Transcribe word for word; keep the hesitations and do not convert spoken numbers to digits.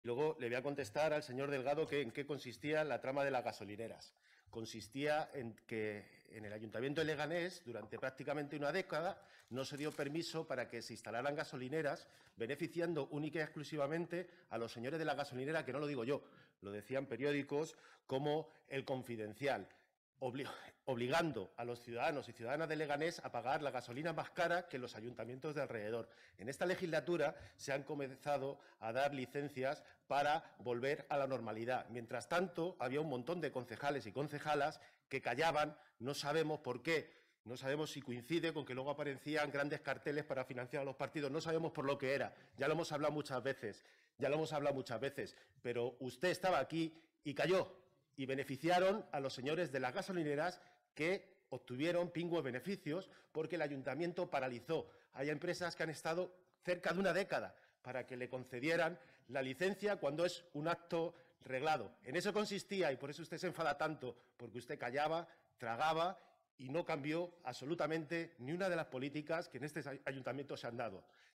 Luego le voy a contestar al señor Delgado que en qué consistía la trama de las gasolineras. Consistía en que en el Ayuntamiento de Leganés, durante prácticamente una década, no se dio permiso para que se instalaran gasolineras, beneficiando única y exclusivamente a los señores de la gasolinera, que no lo digo yo, lo decían periódicos como El Confidencial, obligando a los ciudadanos y ciudadanas de Leganés a pagar la gasolina más cara que los ayuntamientos de alrededor. En esta legislatura se han comenzado a dar licencias para volver a la normalidad. Mientras tanto, había un montón de concejales y concejalas que callaban, no sabemos por qué. No sabemos si coincide con que luego aparecían grandes carteles para financiar a los partidos. No sabemos por lo que era. Ya lo hemos hablado muchas veces. Ya lo hemos hablado muchas veces. Pero usted estaba aquí y calló. Y beneficiaron a los señores de las gasolineras que obtuvieron pingües beneficios porque el ayuntamiento paralizó. Hay empresas que han estado cerca de una década para que le concedieran la licencia cuando es un acto reglado. En eso consistía, y por eso usted se enfada tanto, porque usted callaba, tragaba y no cambió absolutamente ni una de las políticas que en este ayuntamiento se han dado.